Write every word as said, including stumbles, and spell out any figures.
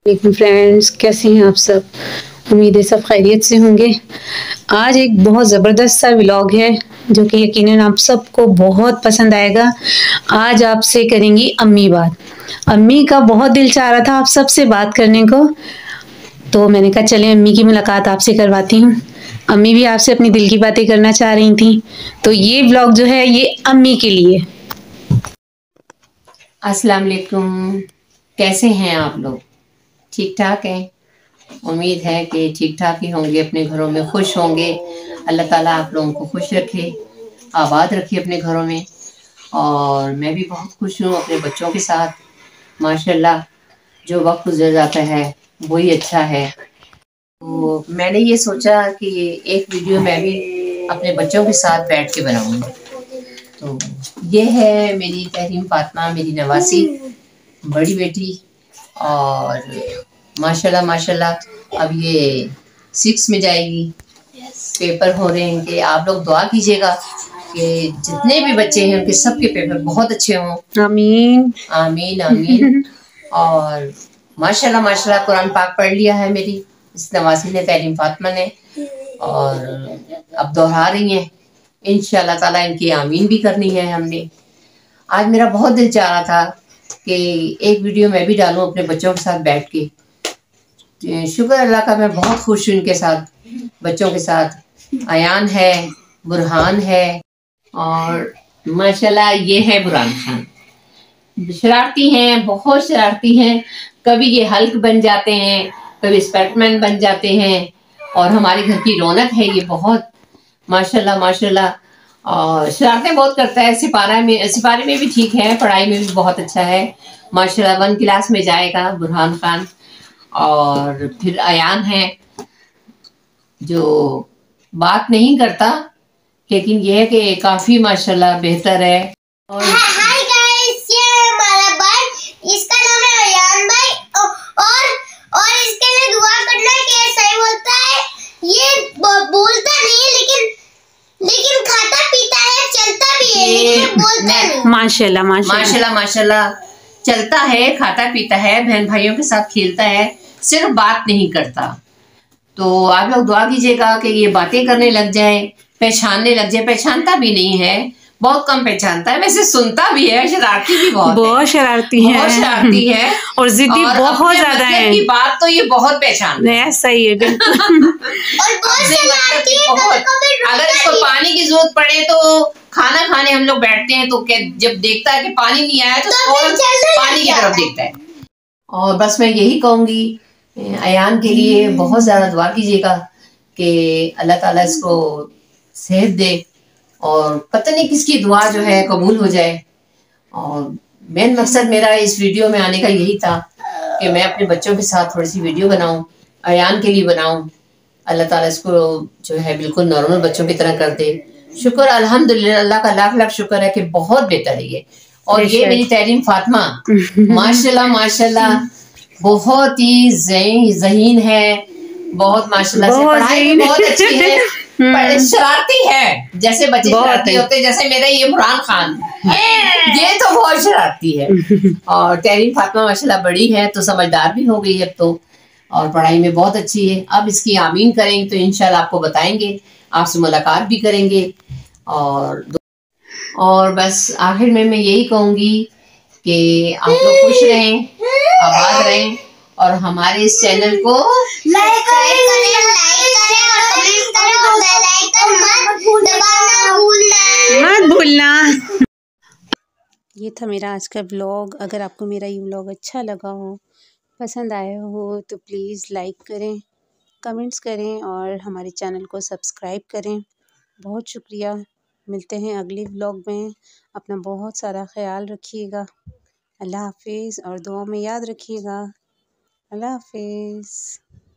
वालेकुम फ्रेंड्स, कैसे हैं आप सब। उम्मीद है सब खैरियत से होंगे। आज एक बहुत ज़बरदस्त सा व्लॉग है जो कि यकीनन आप सबको बहुत पसंद आएगा। आज आपसे करेंगी अम्मी बात। अम्मी का बहुत दिल चाह रहा था आप सबसे बात करने को, तो मैंने कहा चलें अम्मी की मुलाकात आपसे करवाती हूँ। अम्मी भी आपसे अपनी दिल की बातें करना चाह रही थी, तो ये व्लॉग जो है ये अम्मी के लिए। अस्सलाम वालेकुम, कैसे हैं आप लोग? ठीक ठाक हैं? उम्मीद है कि ठीक ठाक ही होंगे, अपने घरों में खुश होंगे। अल्लाह ताला आप लोगों को खुश रखे, आबाद रखे अपने घरों में। और मैं भी बहुत खुश हूँ अपने बच्चों के साथ। माशाल्लाह जो वक्त गुजर जाता है वही अच्छा है। तो मैंने ये सोचा कि एक वीडियो मैं भी अपने बच्चों के साथ बैठ के बनाऊंगी। तो ये है मेरी तहरीम फातिमा, मेरी नवासी बड़ी बेटी। और माशाल्लाह माशाल्लाह अब ये सिक्स में जाएगी। पेपर हो रहे हैं इनके। आप लोग दुआ कीजिएगा कि जितने भी बच्चे हैं उनके सबके पेपर बहुत अच्छे हों। आमीन आमीन आमीन। और माशाल्लाह माशाल्लाह कुरान पाक पढ़ लिया है मेरी इस नवासी ने, तहरीम फातिमा ने, और अब दोहरा रही हैं। इंशाल्लाह ताला इनकी आमीन भी करनी है हमने। आज मेरा बहुत दिल चाह रहा था कि एक वीडियो मैं भी डालूं अपने बच्चों के साथ बैठ के। शुक्र अल्लाह का, मैं बहुत खुश हूँ इनके साथ, बच्चों के साथ। अयान है, बुरहान है, और माशाल्लाह ये है बुरहान खान। शरारती हैं, बहुत शरारती हैं। कभी ये हल्क बन जाते हैं, कभी स्पाइडरमैन बन जाते हैं। और हमारे घर की रौनक है ये बहुत, माशाल्लाह माशाल्लाह। और शरारतें बहुत करता है। सिपारा में सिपारे में भी ठीक है, पढ़ाई में भी बहुत अच्छा है माशाल्लाह। वन क्लास में जाएगा बुरहान खान। और फिर अयान है जो बात नहीं करता, लेकिन यह है कि काफ़ी माशाल्लाह बेहतर है। और हाय गाइस, ये है हमारा भाई, इसका नाम है अयान भाई। और और इसके लिए दुआ करना कि ये सही बोलता है। ये बोलता नहीं है, लेकिन लेकिन खाता पीता है, चलता भी है, लेकिन बोलता नहीं। माशाल्लाह माशाल्लाह माशाल्लाह माशाल्लाह चलता है, खाता पीता है, बहन भाइयों के साथ खेलता है, सिर्फ बात नहीं करता। तो आप लोग दुआ कीजिएगा कि ये बातें करने लग जाए, पहचानने लग जाए। पहचानता भी नहीं है, बहुत कम पहचानता है। वैसे सुनता भी है, शरारती भी बहुत बहुत है, शरारती है, बहुत शरारती है और जिद्दी बहुत ज्यादा है। की बात तो ये बहुत पहचानता है। सही है बिल्कुल। और बहुत शरारती है, बहुत। कभी कभी अगर इसको पानी की जरूरत पड़े तो खाना खाने हम लोग बैठते हैं तो जब देखता है कि पानी नहीं आया तो, तो पानी की तरफ देखता है। और बस मैं यही कहूँगी अयान के लिए बहुत ज़्यादा दुआ कीजिएगा कि अल्लाह ताला इसको सेहत दे, और पता नहीं किसकी दुआ जो है कबूल हो जाए। और मेन मकसद मेरा इस वीडियो में आने का यही था कि मैं अपने बच्चों के साथ थोड़ी सी वीडियो बनाऊं, अयान के लिए बनाऊं। अल्लाह ताला इसको जो है बिल्कुल नॉर्मल बच्चों की तरह कर दे। शुक्र अल्हम्दुलिल्लाह, अल्लाह का लाख लाख शुक्र है कि बहुत बेहतर है ये। और ये मेरी तहरीम फातिमा माशाल्लाह माशाल्लाह बहुत ही ज़हीन है, बहुत माशाल्लाह से पढ़ाई में बहुत अच्छी है, शरारती है जैसे बच्चे शरारती होते हैं, जैसे मेरा ये बुरहान खान ये तो बहुत शरारती है। और तहरीम फातिमा माशाल्लाह बड़ी है तो समझदार भी हो गई अब तो, और पढ़ाई में बहुत अच्छी है। अब इसकी आमीन करेंगे तो इंशाल्लाह आपको बताएंगे, आपसे मुलाकात भी करेंगे। और और बस आखिर में मैं यही कहूँगी कि आप लोग खुश रहें, आबाद रहें, और हमारे इस चैनल को लाइक करें, लाइक करें और कमेंट करें, और बेल आइकन मत दबाना भूलना मत भूलना। ये था मेरा आज का व्लॉग। अगर आपको मेरा ये व्लॉग अच्छा लगा हो, पसंद आया हो, तो प्लीज़ लाइक करें, कमेंट्स करें और हमारे चैनल को सब्सक्राइब करें। बहुत शुक्रिया। मिलते हैं अगले व्लॉग में। अपना बहुत सारा ख्याल रखिएगा। अल्लाह हाफिज़, और दुआ में याद रखिएगा। अल्लाह हाफिज़।